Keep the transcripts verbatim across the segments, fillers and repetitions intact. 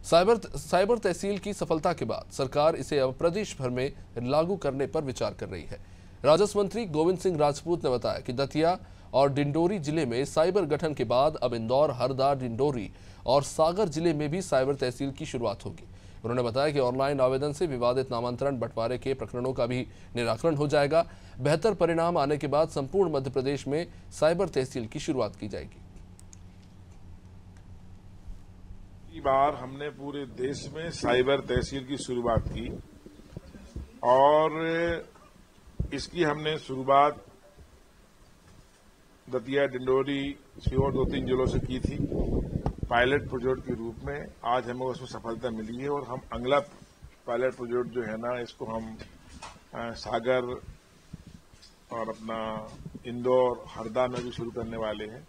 Cyber cyber तहसील की सफलता के बाद सरकार इसे अब प्रदेश भर में लागू करने पर विचार कर रही है। राजस्व मंत्री गोविंद सिंह राजपूत ने बताया कि दतिया और डिंडोरी जिले में साइबर गठन के बाद अब इंदौर, हरदा, डिंडोरी और सागर जिले में भी साइबर तहसील की शुरुआत होगी। उन्होंने बताया कि ऑनलाइन आवेदन से विवादित नामांतरण बंटवारे के प्रकरणों का भी निराकरण हो जाएगा। बेहतर परिणाम आने के बाद संपूर्ण मध्य प्रदेश में साइबर तहसील की शुरुआत की जाएगी। पहली बार हमने पूरे देश में साइबर तहसील की शुरुआत की और इसकी हमने शुरुआत दतिया, डिंडोरी, सीहोर दो तीन जिलों से की थी पायलट प्रोजेक्ट के रूप में। आज हमें उसमें सफलता मिली है और हम अगला पायलट प्रोजेक्ट जो है ना, इसको हम सागर और अपना इंदौर, हरदा में भी शुरू करने वाले हैं।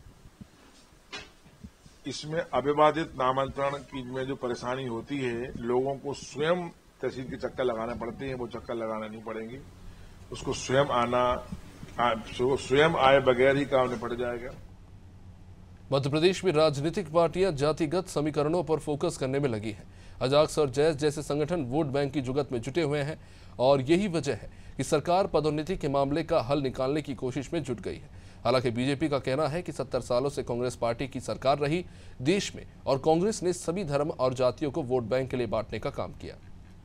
इसमें अविवादित नामांतरण की में जो परेशानी होती है, लोगों को स्वयं तहसील के चक्कर लगाने पड़ते हैं, वो चक्कर लगाना नहीं पड़ेंगे। उसको स्वयं आना स्वयं आए बगैर ही काम निपट जाएगा। मध्य प्रदेश में राजनीतिक पार्टियां जातिगत समीकरणों पर फोकस करने में लगी हैं। अजाक्स और जैस जैसे संगठन वोट बैंक की जुगत में जुटे हुए हैं और यही वजह है कि सरकार पदोन्नति के मामले का हल निकालने की कोशिश में जुट गई है। हालांकि बीजेपी का कहना है कि सत्तर सालों से कांग्रेस पार्टी की सरकार रही देश में और कांग्रेस ने सभी धर्म और जातियों को वोट बैंक के लिए बांटने का काम किया।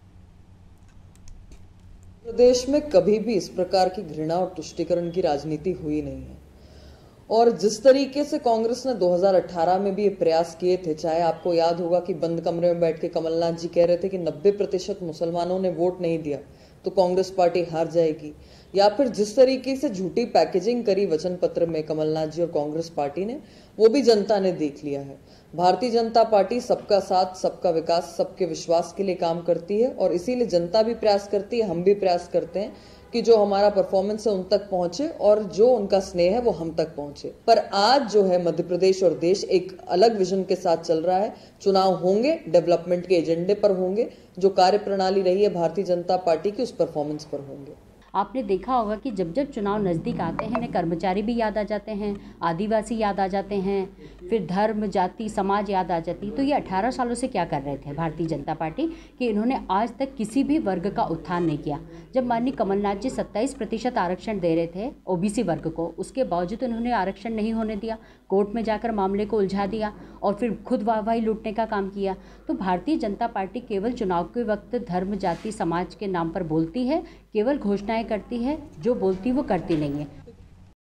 प्रदेश में कभी भी इस प्रकार की घृणा और तुष्टीकरण की राजनीति हुई नहीं है और जिस तरीके से कांग्रेस ने दो हज़ार अठारह में भी ये प्रयास किए थे, चाहे आपको याद होगा कि बंद कमरे में बैठ के कमलनाथ जी कह रहे थे कि नब्बे प्रतिशत मुसलमानों ने वोट नहीं दिया तो कांग्रेस पार्टी हार जाएगी, या फिर जिस तरीके से झूठी पैकेजिंग करी वचन पत्र में कमलनाथ जी और कांग्रेस पार्टी ने, वो भी जनता ने देख लिया है। भारतीय जनता पार्टी सबका साथ, सबका विकास, सबके विश्वास के लिए काम करती है और इसीलिए जनता भी प्रयास करती है, हम भी प्रयास करते हैं कि जो हमारा परफॉर्मेंस है उन तक पहुंचे और जो उनका स्नेह है वो हम तक पहुंचे। पर आज जो है मध्य प्रदेश और देश एक अलग विजन के साथ चल रहा है। चुनाव होंगे, डेवलपमेंट के एजेंडे पर होंगे, जो कार्य प्रणाली रही है भारतीय जनता पार्टी की उस परफॉर्मेंस पर होंगे। आपने देखा होगा कि जब जब चुनाव नज़दीक आते हैं, कर्मचारी भी याद आ जाते हैं, आदिवासी याद आ जाते हैं, फिर धर्म, जाति, समाज याद आ जाती। तो ये अठारह सालों से क्या कर रहे थे भारतीय जनता पार्टी कि इन्होंने आज तक किसी भी वर्ग का उत्थान नहीं किया। जब माननीय कमलनाथ जी सत्ताईस प्रतिशत आरक्षण दे रहे थे ओबीसी वर्ग को, उसके बावजूद उन्होंने आरक्षण नहीं होने दिया, कोर्ट में जाकर मामले को उलझा दिया और फिर खुद वाहवाही लूटने का काम किया। तो भारतीय जनता पार्टी केवल चुनाव के वक्त धर्म, जाति, समाज के नाम पर बोलती है, केवल घोषणाएं करती है, जो बोलती वो करती नहीं है।